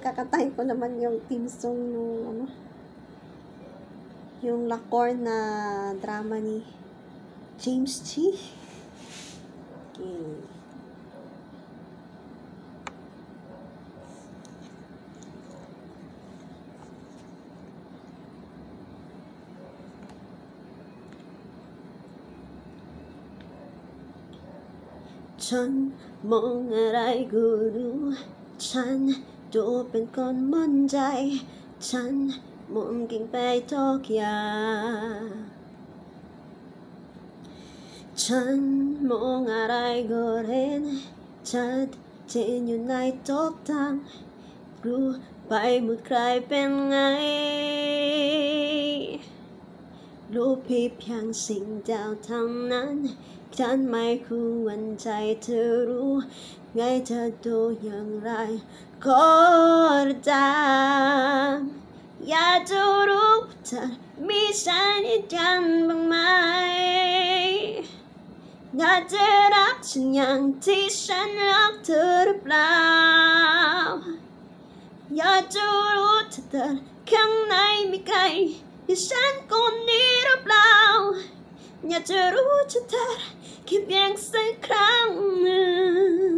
kakatayin ko naman yung theme song nung yung Lacor na drama ni James G. Okay.ฉันมองอะไรก็รู้ฉันดูเป็นคนมั่นใจฉันมองเก่งไปทุกอย่างฉันมองอะไรก็เห็นชัดเจนอยู่ในทุกทางรู้ไปหมดใครเป็นไงรู้เพียงสิ่งเดียวเท่านั้นฉันไม่ควรใจเธอรู้ไงเธอดูอย่างไรก็ตามอยากจะรู้เธอมีฉันอีกกันบ้างไหมน่าจะรักฉันอย่างที่ฉันรักเธอหรือเปล่าอยากจะรู้เธอข้างในมีใครที่ฉันคนนี้หรือเปล่าอยากจะรู้เธอแค่เพียงสักครั้งหนึ่ง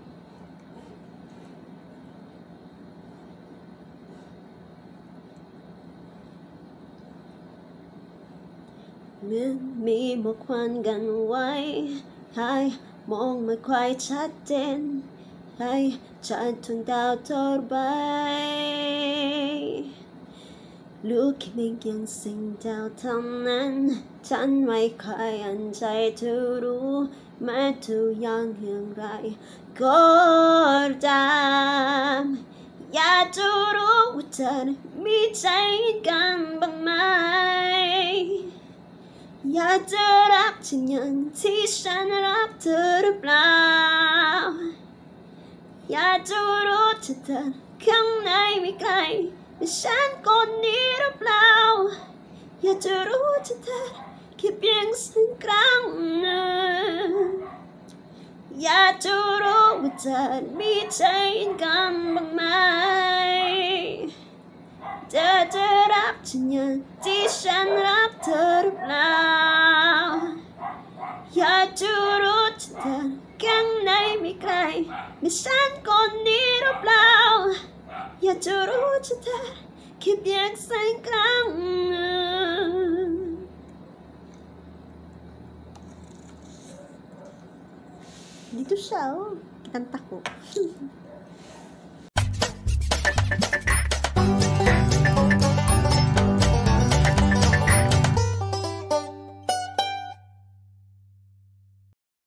เหมือนมีหมอกควันกันไว้ให้มองไม่ค่อยชัดเจนให้ฉันถึงดาวเท่าไรรู้แค่เพียงสิ่งเดียวเท่านั้นฉันไม่ค่อยอันใจเธอรู้แม้ทุกอย่างไรก็ตามอยากจะรู้ว่าเธอมีใจกันบ้างไหมอยากจะรักฉันอย่างที่ฉันรักเธอหรือเปล่าอยากจะรู้เธอข้างในมีใครฉันคนนี้หรือเปล่าอยากจะรู้เธอแค่เพียงสักครั้งหนึ่งอยากจะรู้ว่าเธอมีใจกันบ้างไหมเธอจะรักฉันอย่างที่ฉันรักเธอหรือเปล่าอยากจะรู้เธอข้างในมีใครมีฉันคนนี้หรือเปล่าอยากจะรู้เธอแค่เพียงสักครั้งหนึ่งDito siya, oh. Kanta ko.